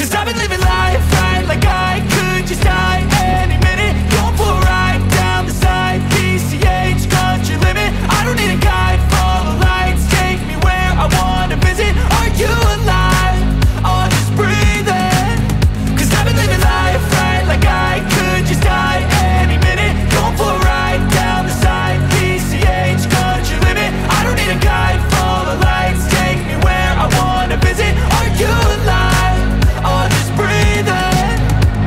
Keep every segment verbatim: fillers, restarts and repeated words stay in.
Cause I've been living life right like I could just die any minute. Going for a ride down the side, P C H, country limit. I don't need a guide, follow lights, take me where I wanna visit. Are you alive? Or just breathing? Cause I've been living life right like I could just die any minute. Going for a ride down the side, P C H, country limit. I don't need a guide, follow lights, take me where I wanna visit. Are you alive? Or just breathing?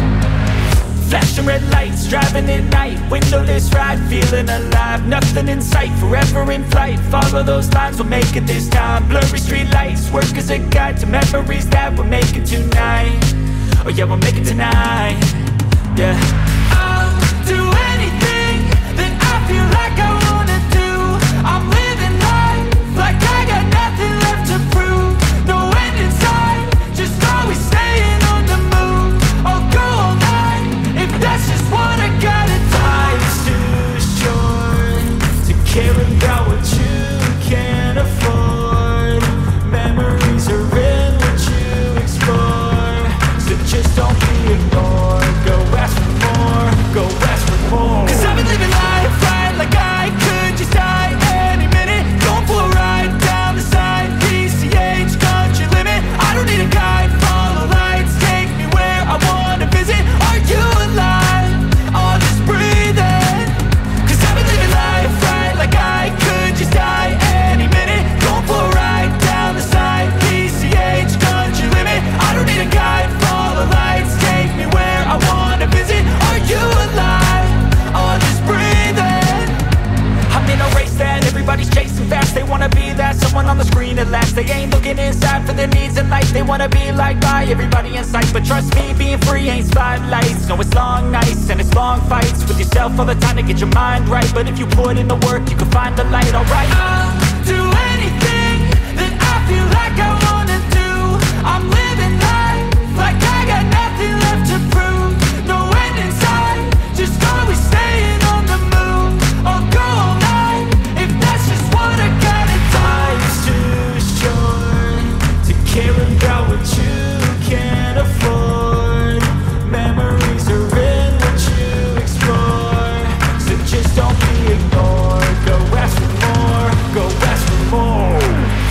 Flashing red lights, driving at night, windowless ride, feeling alive. Nothing in sight, forever in flight. Follow those lines, we'll make it this time. Blurry street lights, work as a guide to memories that we're making tonight. Oh yeah, we'll make it tonight. Yeah. I'll do anything that I feel like I wanna do. I'm living life like I got nothing left to prove. No end in sight, just always staying on the move. I'll go all night if that's just what I gotta do. Life's too short to care about what you can't afford. Memories are in what you explore, so just don't be ignored. Go ask for more, go ask for more. Cause I've been living life right like I could just die any minute. Going for a ride down the side, P C H, country limit. I don't need a guide, follow lights, take me where I wanna visit. Are you alive? Or just breathing? Cause I've been living life right like I could just die any minute. Going for a ride down the side, P C H, country limit. I don't need a guide, follow lights, take me where I wanna visit. Are you alive? Or just breathing? I'm in a race that everybody's chasing fast. They wanna be that someone on the screen at last. They ain't looking inside for their needs in life. They wanna be liked by everybody in sight. But trust me, being free ain't spotlights. No, it's long nights and it's long fights with yourself all the time to get your mind right. But if you put in the work, you can find the light, alright. I'll do anything that I feel like I wanna do. I'm living life like I got nothing left to prove. No end in sight, just always staying on the move. I'll go all night if that's just what I gotta do. Life's too short to care about what you can't afford. Memories are in what you explore, so just don't be ignored. Go ask for more, go ask for more.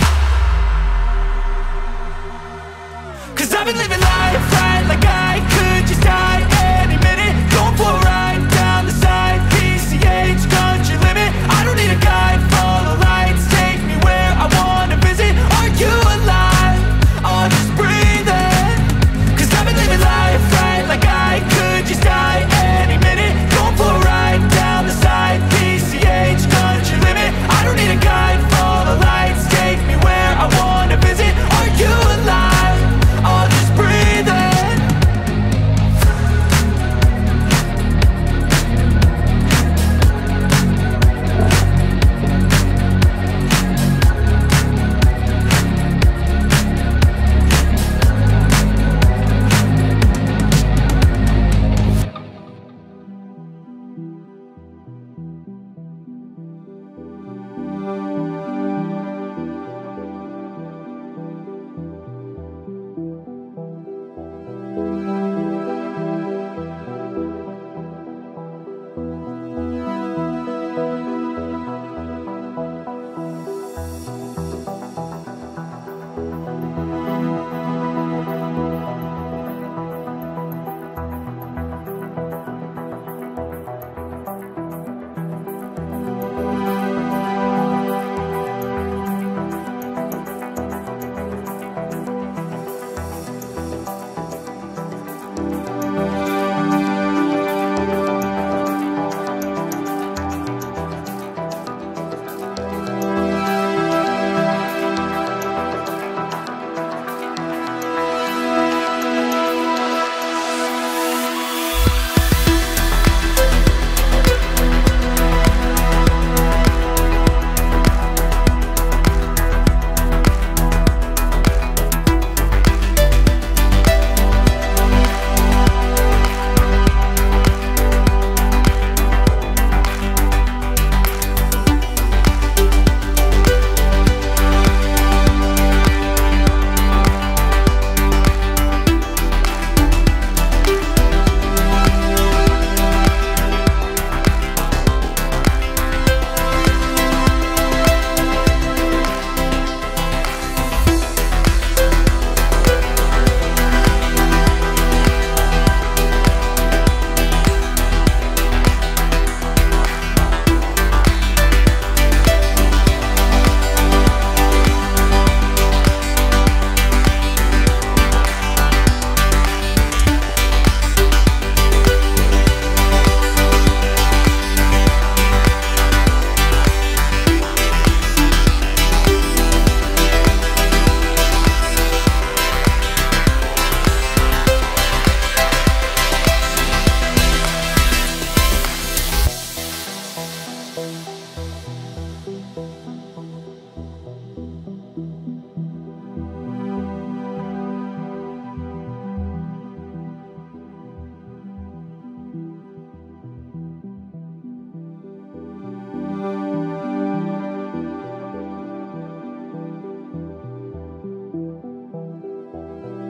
Cause I've been living life right like I could just die any minute. Going for a ride down the side, P C H, country limit. I don't need a guide, follow lights, take me where I wanna visit. Are you alive? Or just breathing? Cause I've been living life right like I could just die any minute. Going for a ride down the side, P C H, country limit. I don't need a guide, follow lights, take me where I wanna visit. Are you alive? Or just breathing?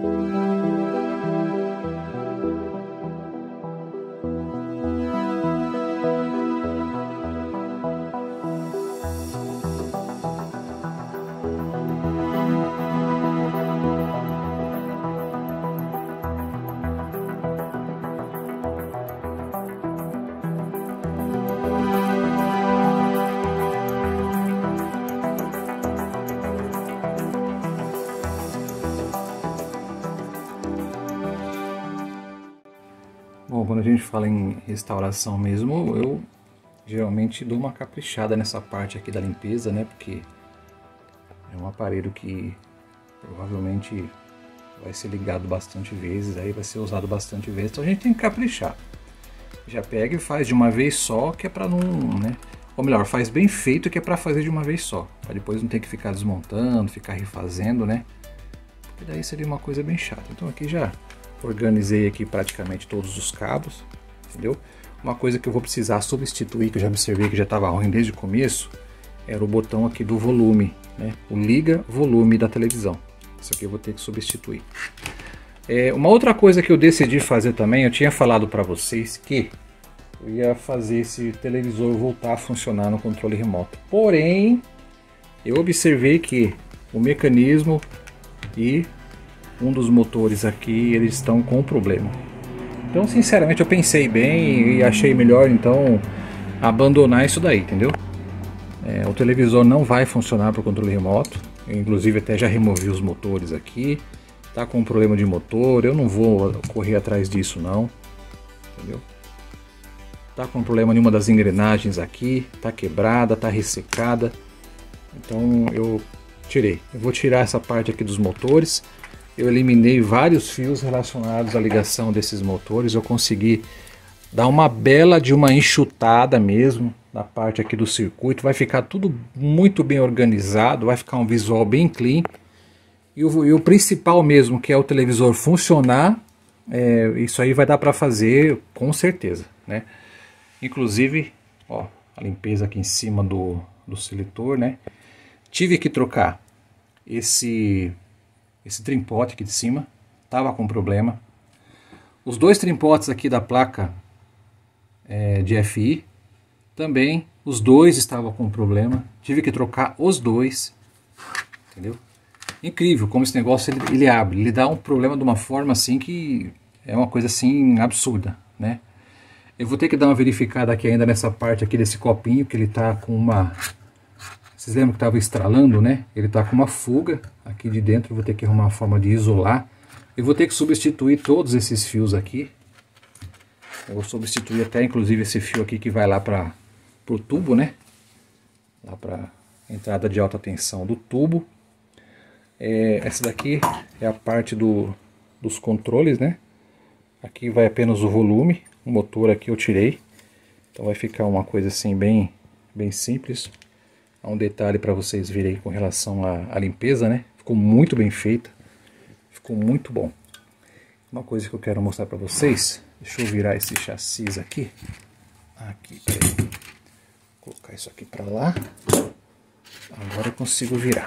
Bom, quando a gente fala em restauração mesmo, eu geralmente dou uma caprichada nessa parte aqui da limpeza, né? Porque é um aparelho que provavelmente vai ser ligado bastante vezes, aí vai ser usado bastante vezes, então a gente tem que caprichar. Já pega e faz de uma vez só, que é pra não, né? Ou melhor, faz bem feito, que é pra fazer de uma vez só, pra depois não ter que ficar desmontando, ficar refazendo, né? Porque daí seria uma coisa bem chata. Então aqui já organizei aqui praticamente todos os cabos, entendeu? Uma coisa que eu vou precisar substituir, que eu já observei que já estava ruim desde o começo, era o botão aqui do volume, né? O liga volume da televisão. Isso aqui eu vou ter que substituir. É, uma outra coisa que eu decidi fazer também, eu tinha falado para vocês que eu ia fazer esse televisor voltar a funcionar no controle remoto. Porém, eu observei que o mecanismo e um dos motores aqui, eles estão com problema. Então, sinceramente, eu pensei bem e achei melhor, então, abandonar isso daí, entendeu? É, o televisor não vai funcionar para o controle remoto. Eu, inclusive, até já removi os motores aqui. Tá com um problema de motor, eu não vou correr atrás disso, não. Entendeu? Tá com problema em uma das engrenagens aqui, tá quebrada, tá ressecada. Então, eu tirei. Eu vou tirar essa parte aqui dos motores. Eu eliminei vários fios relacionados à ligação desses motores. Eu consegui dar uma bela de uma enxutada mesmo na parte aqui do circuito. Vai ficar tudo muito bem organizado, vai ficar um visual bem clean. E o, e o principal mesmo, que é o televisor funcionar, é, isso aí vai dar para fazer com certeza, né? Inclusive, ó, a limpeza aqui em cima do, do seletor, né? Tive que trocar esse... Esse trimpote aqui de cima estava com problema. Os dois trimpotes aqui da placa é, de F I também, os dois estavam com problema. Tive que trocar os dois, entendeu? Incrível como esse negócio ele, ele abre, ele dá um problema de uma forma assim que é uma coisa assim absurda, né? Eu vou ter que dar uma verificada aqui ainda nessa parte aqui desse copinho, que ele tá com uma... Vocês lembram que estava estralando, né? Ele tá com uma fuga aqui de dentro, eu vou ter que arrumar uma forma de isolar. Eu vou ter que substituir todos esses fios aqui. Eu vou substituir até inclusive esse fio aqui que vai lá para o tubo, né? Lá para entrada de alta tensão do tubo. É, essa daqui é a parte do, dos controles, né? Aqui vai apenas o volume, o motor aqui eu tirei. Então vai ficar uma coisa assim bem, bem simples. Há um detalhe para vocês verem aí com relação à, à limpeza, né? Ficou muito bem feita. Ficou muito bom. Uma coisa que eu quero mostrar para vocês. Deixa eu virar esse chassi aqui. Aqui, peraí. Vou colocar isso aqui para lá. Agora eu consigo virar.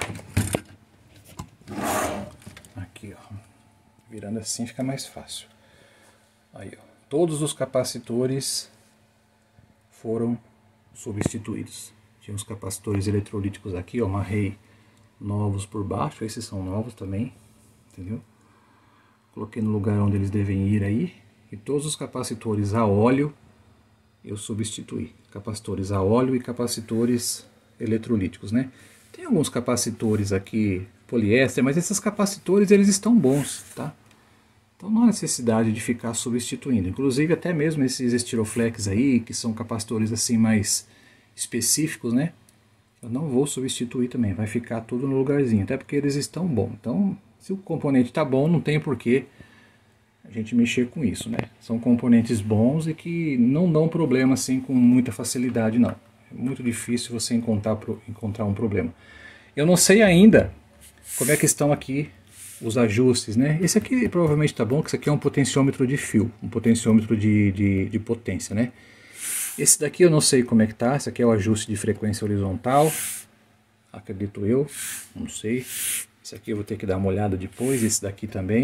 Aqui, ó. Virando assim fica mais fácil. Aí, ó. Todos os capacitores foram substituídos. Tinha os capacitores eletrolíticos aqui, ó, amarrei novos por baixo, esses são novos também, entendeu? Coloquei no lugar onde eles devem ir aí, e todos os capacitores a óleo eu substituí. Capacitores a óleo e capacitores eletrolíticos, né? Tem alguns capacitores aqui poliéster, mas esses capacitores eles estão bons, tá? Então não há necessidade de ficar substituindo. Inclusive até mesmo esses Estiroflex aí, que são capacitores assim mais específicos, né? Eu não vou substituir também, vai ficar tudo no lugarzinho, até porque eles estão bons. Então, se o componente está bom, não tem porquê a gente mexer com isso, né? São componentes bons e que não dão problema assim com muita facilidade, não. É muito difícil você encontrar, encontrar um problema. Eu não sei ainda como é que estão aqui os ajustes, né? Esse aqui provavelmente está bom, que esse aqui é um potenciômetro de fio, um potenciômetro de, de, de potência, né? Esse daqui eu não sei como é que tá, esse aqui é o ajuste de frequência horizontal, acredito eu, não sei. Esse aqui eu vou ter que dar uma olhada depois, esse daqui também.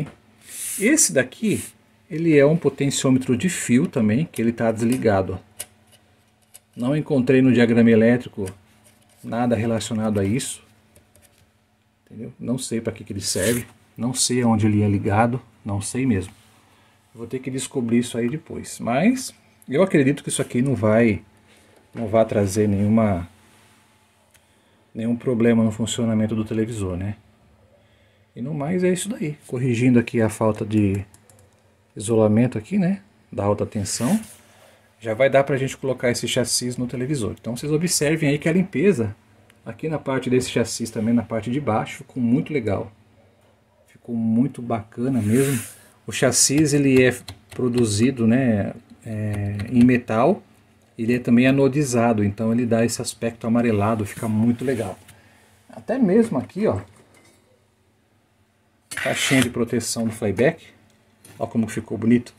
Esse daqui, ele é um potenciômetro de fio também, que ele está desligado. Ó. Não encontrei no diagrama elétrico nada relacionado a isso. Entendeu? Não sei para que, que ele serve, não sei onde ele é ligado, não sei mesmo. Vou ter que descobrir isso aí depois. Mas eu acredito que isso aqui não vai, não vai trazer nenhuma, nenhum problema no funcionamento do televisor, né? E no mais é isso daí. Corrigindo aqui a falta de isolamento aqui, né? Da alta tensão. Já vai dar pra gente colocar esse chassi no televisor. Então vocês observem aí que a limpeza aqui na parte desse chassi também, na parte de baixo, ficou muito legal. Ficou muito bacana mesmo. O chassi ele é produzido, né, é, em metal. Ele é também anodizado, então ele dá esse aspecto amarelado, fica muito legal. Até mesmo aqui, ó, caixinha de proteção do flyback. Olha como ficou bonito.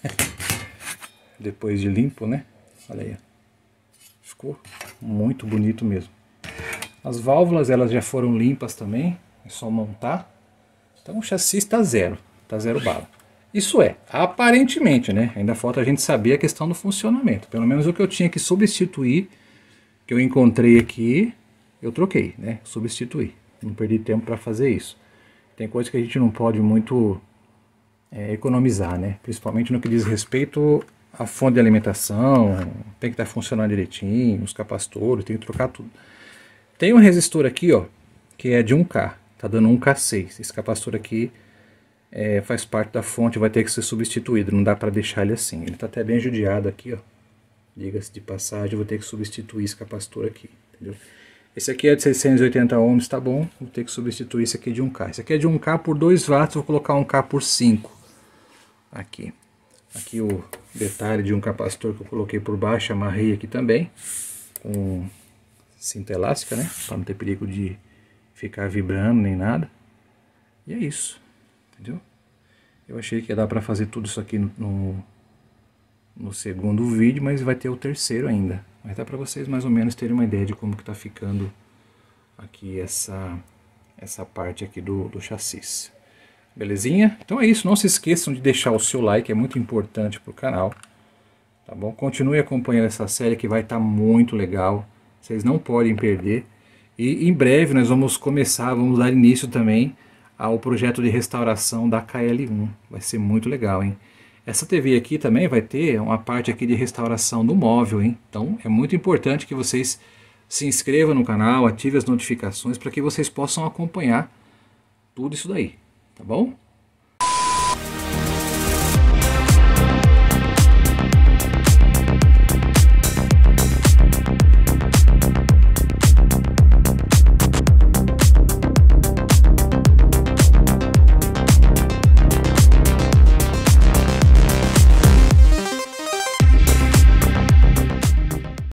Depois de limpo, né? Olha aí. Ficou muito bonito mesmo. As válvulas elas já foram limpas também. É só montar. Então o chassi está zero. Está zero bala. Isso é, aparentemente, né? Ainda falta a gente saber a questão do funcionamento. Pelo menos o que eu tinha que substituir, que eu encontrei aqui, eu troquei, né? Substituí. Não perdi tempo para fazer isso. Tem coisa que a gente não pode muito é, economizar, né? Principalmente no que diz respeito à fonte de alimentação. Tem que estar funcionando direitinho, os capacitores, tem que trocar tudo. Tem um resistor aqui, ó, que é de um K. Tá dando um K seis. Esse capacitor aqui É, faz parte da fonte, vai ter que ser substituído, não dá para deixar ele assim. Ele está até bem judiado aqui, ó. Diga-se de passagem, vou ter que substituir esse capacitor aqui, entendeu? Esse aqui é de seiscentos e oitenta ohms, tá bom? Vou ter que substituir esse aqui de um K. Esse aqui é de um K por dois watts, vou colocar um K por cinco. Aqui. Aqui o detalhe de um capacitor que eu coloquei por baixo, amarrei aqui também. Com cinta elástica, né? Para não ter perigo de ficar vibrando nem nada. E é isso. Entendeu? Eu achei que ia dar para fazer tudo isso aqui no, no, no segundo vídeo, mas vai ter o terceiro ainda. Mas dá para vocês mais ou menos terem uma ideia de como que tá ficando aqui essa, essa parte aqui do, do chassi. Belezinha? Então é isso, não se esqueçam de deixar o seu like, é muito importante para o canal. Tá bom? Continue acompanhando essa série que vai estar tá muito legal. Vocês não podem perder. E em breve nós vamos começar, vamos dar início também ao projeto de restauração da K L um. Vai ser muito legal, hein? Essa T V aqui também vai ter uma parte aqui de restauração do móvel, hein? Então é muito importante que vocês se inscrevam no canal, ativem as notificações para que vocês possam acompanhar tudo isso daí, tá bom?